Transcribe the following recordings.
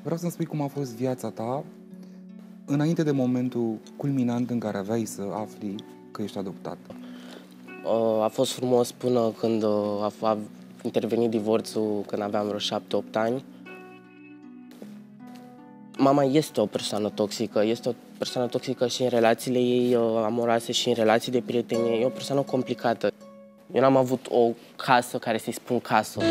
Vreau să-mi spui cum a fost viața ta înainte de momentul culminant în care aveai să afli că ești adoptat. A fost frumos până când a intervenit divorțul, când aveam vreo 7-8 ani. Mama este o persoană toxică, și în relațiile ei amoroase și în relații de prietenie. E o persoană complicată. Eu n-am avut o casă care să-i spun casă.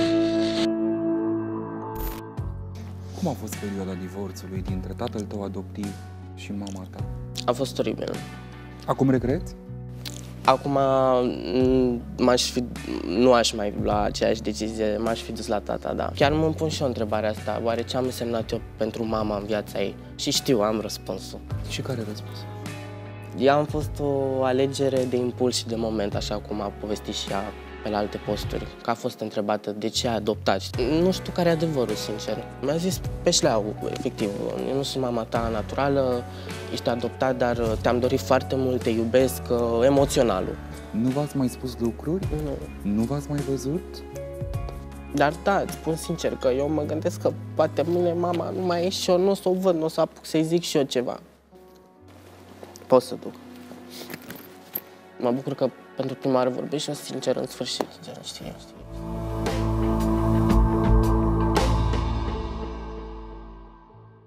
Cum a fost perioada divorțului dintre tatăl tău adoptiv și mama ta? A fost oribil. Acum regreți? Acum nu aș mai lua aceeași decizie, m-aș fi dus la tata, da. Chiar mă pun și eu întrebarea asta, oare ce am însemnat eu pentru mama în viața ei? Și știu, am răspunsul. Și care răspuns? Ea a fost o alegere de impuls și de moment, așa cum a povestit și ea pe la alte posturi, că a fost întrebată de ce a adoptat. Nu știu care e adevărul, sincer. Mi-a zis pe șleau, efectiv, eu nu sunt mama ta naturală, ești adoptat, dar te-am dorit foarte mult, te iubesc, emoționalul. Nu v-ați mai spus lucruri? Nu. Nu v-ați mai văzut? Dar da, îți spun sincer că eu mă gândesc că poate mâine mama nu mai e și eu nu o să o văd, nu o să apuc să-i zic și eu ceva. Pot să duc. Mă bucur că pentru prima oară vorbești și sincer în sfârșit, știi.